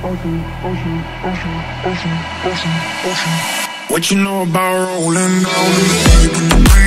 What you know about rolling down in the deep in the